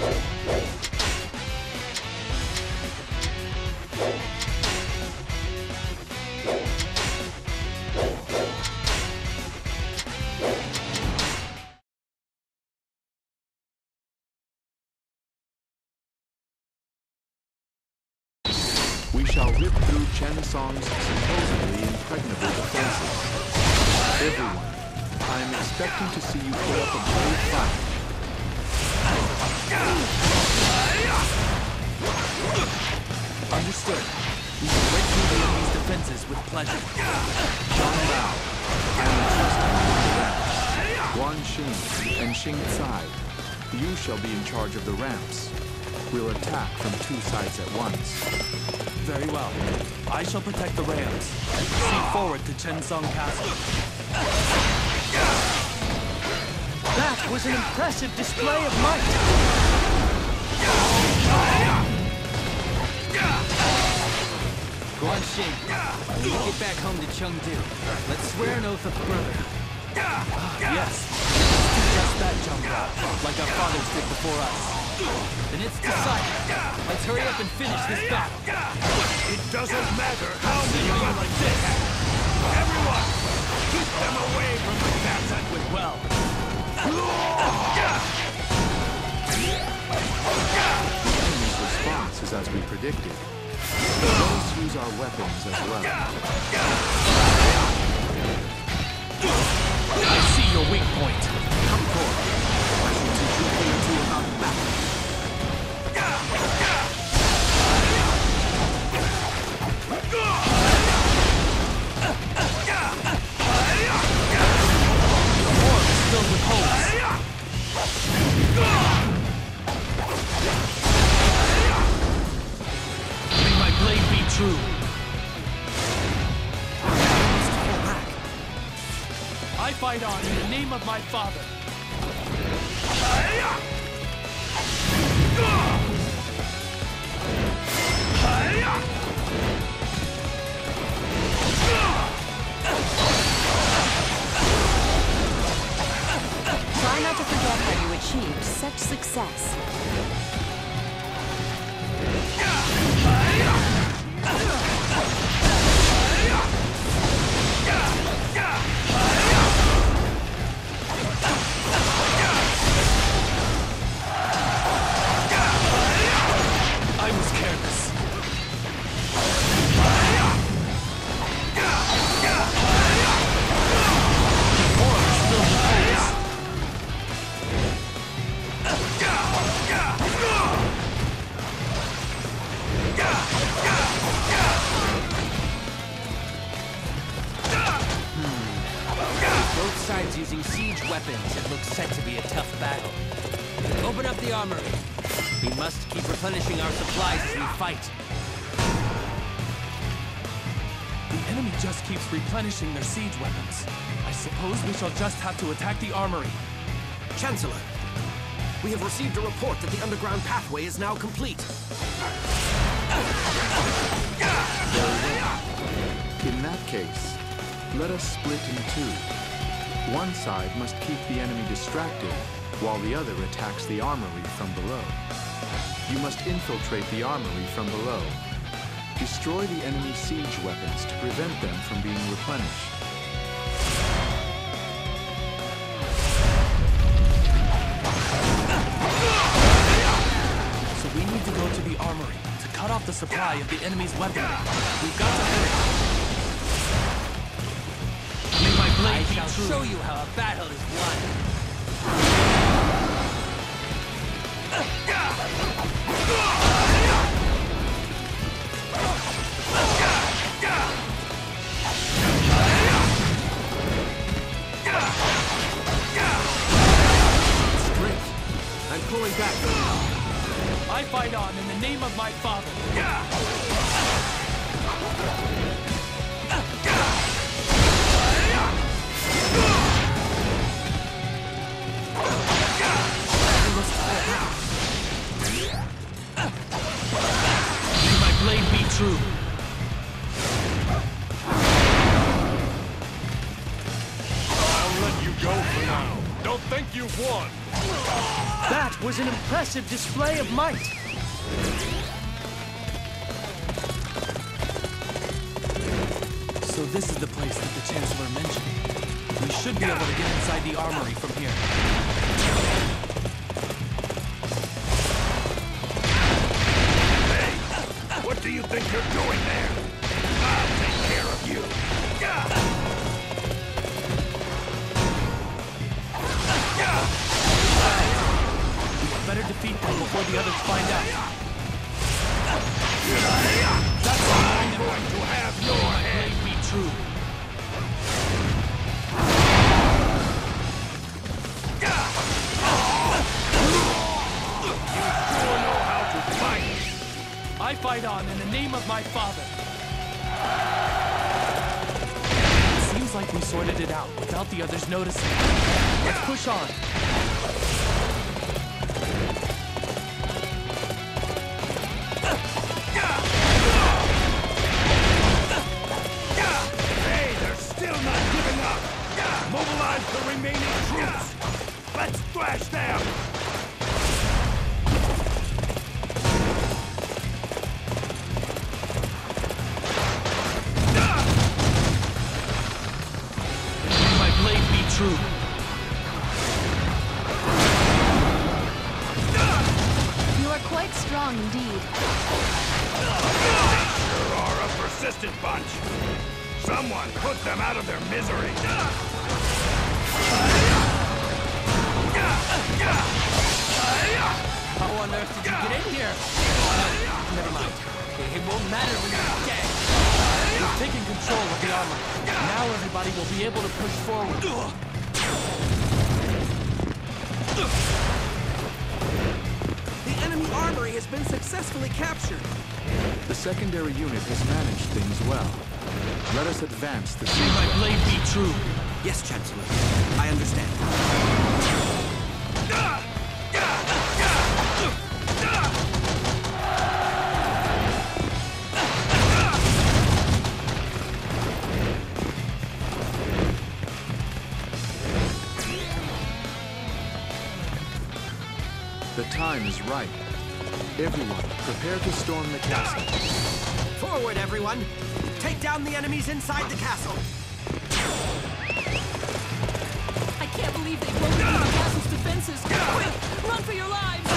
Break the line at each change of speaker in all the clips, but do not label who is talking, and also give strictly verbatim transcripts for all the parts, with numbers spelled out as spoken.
We shall rip through Chencang's supposedly impregnable defenses. Everyone, I am expecting to see you put up a brave fight.
Understood. We will break through the enemy's defenses with pleasure.
Zhang Bao, I am entrusting you with the ramps. Guan Xing and Xtreme, you shall be in charge of the ramps. We'll attack from two sides at once.
Very well. I shall protect the rams and proceed forward to Chencang Castle. That was an impressive display of might!
Guan Xing, when we get back home to Chengdu, let's swear an oath of brotherhood.
Yes, let's do just that, Zhang Bao, like our fathers did before us.
Then it's decided. Let's hurry up and finish this battle.
It doesn't matter how many are like this. Everyone, keep them away from the castle.
With well.
The enemy's response is as we predicted. Let us use our weapons as well.
I see your weak point.
Come forward. I shall teach you a thing or two about battle.
Filled with holes. May my blade be true. I fight on in the name of my father.
Try not to forget how you achieved such success.
I was careless.
Both sides using siege weapons, it looks set to be a tough battle. Open up the armory. We must keep replenishing our supplies as we fight.
The enemy just keeps replenishing their siege weapons. I suppose we shall just have to attack the armory.
Chancellor, we have received a report that the underground pathway is now complete.
In that case, let us split in two. One side must keep the enemy distracted, while the other attacks the armory from below. You must infiltrate the armory from below. Destroy the enemy's siege weapons to prevent them from being replenished.
So we need to go to the armory to cut off the supply of the enemy's weaponry. We've got to finish. May my blade
I
be
shall
true.
show you how a battle is won.
Strength. I'm pulling back.
I fight on in the name of my father. May my blade be true.
I'll let you go for now. Don't think you've won.
That was an impressive display of might. So this is the place that the Chancellor mentioned. We should be able to get inside the armory from here.
Hey! What do you think you're doing there? I'll take care of you.
We better defeat them before the others find out. That's
I'm going to have your head.
May be true.
You sure know how to fight.
I fight on in the name of my father. It seems like we sorted it out without the others noticing. Let's push on.
Hey, they're still not giving up. Mobilize the remaining troops. Let's thrash them.
My blade be true.
You are quite strong indeed.
They sure are a persistent bunch. Someone put them out of their misery.
How on earth did you get in here? Uh, never mind. It won't matter when you're dead.
We've taken control of the armor. Now everybody will be able to push forward.
The enemy armory has been successfully captured.
The secondary unit has managed things well. Let us advance the siege.
My blade be true.
Yes, Chancellor. I understand.
The time is right. Everyone, prepare to storm the castle.
Forward, everyone! Take down the enemies inside the castle!
I can't believe they broke into the castle's defenses. Quick, run for your lives!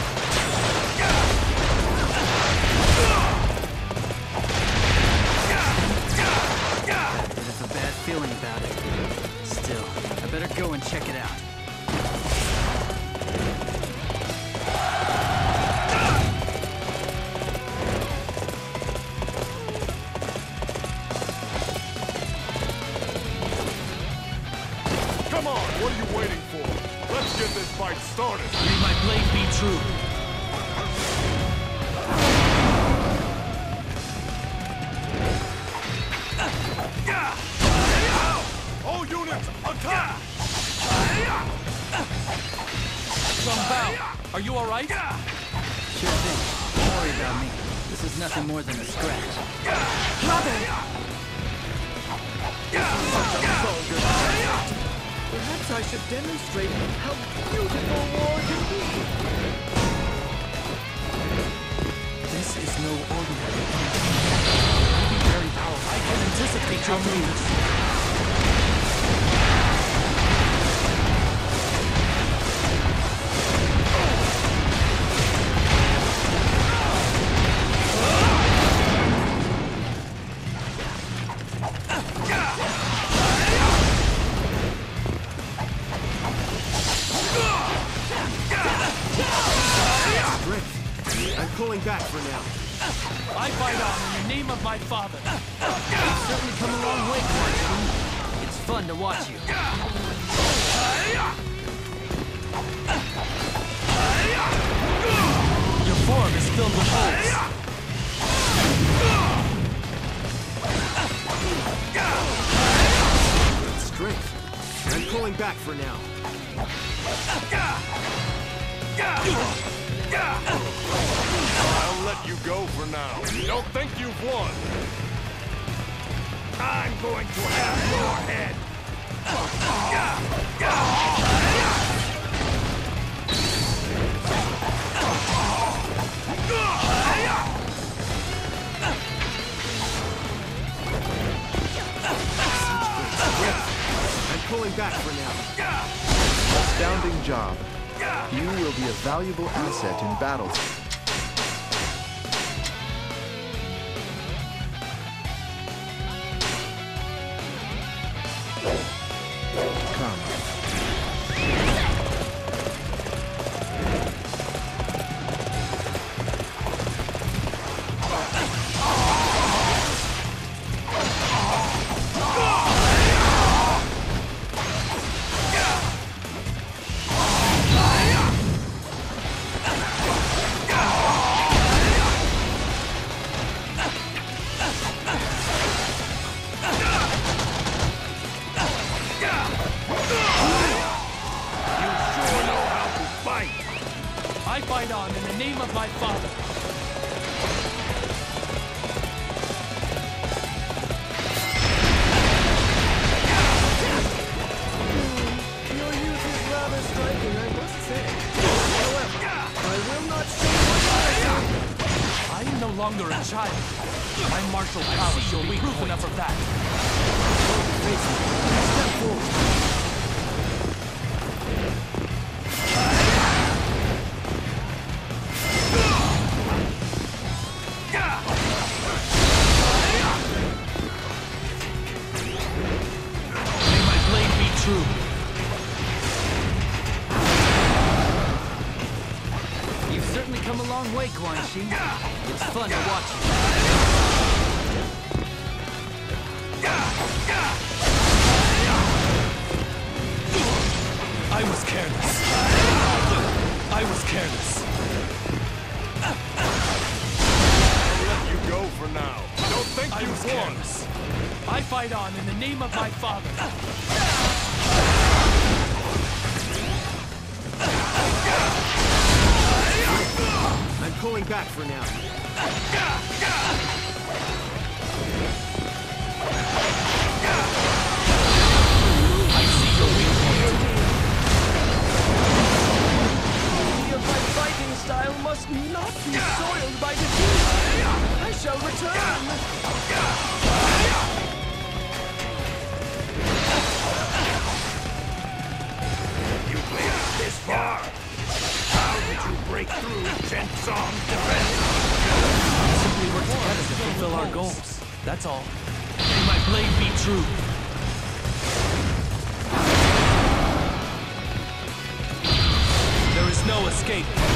I have a bad feeling about it. Still, I better go and check it out.
Come on, what are you waiting for? Let's get this fight started.
May my blade be true.
All units, attack!
Zhang Bao, are you all right?
Sure thing. Don't worry about me. This is nothing more than a scratch.
Perhaps I should demonstrate how beautiful war can be.
This is no ordinary enemy. Be very powerful. I can anticipate your moves.
I'm pulling back for now.
I fight on in the name of my father.
You've certainly come a long way, Guan Xing. It's fun to watch you.
Your form is filled with holes.
Good strength. I'm pulling back for now.
I'll let you go for now. Don't think you've won. I'm going to have your head.
back for now.
Astounding job. You will be a valuable asset in battle. Come.
I fight on in the name of my father.
Your youth is rather striking, I must say. However, I will not show my
I am no longer a child. My martial prowess shall be proof enough of that.
Step forward.
May my blade be true.
You've certainly come a long way, Guan Xing. It's fun to watch you.
I was careless. I was careless.
I'll let you go for now. Don't think
I
you
was
won.
careless. I fight on in the name of my father.
I'm pulling back for now.
I see your weak point.
My fighting style must not be soiled by defeat. I shall return.
You made it this far. How did you break through Chencang's defense?
Simply work together to fulfill our goals. That's all. May my blade be true. There is no escape.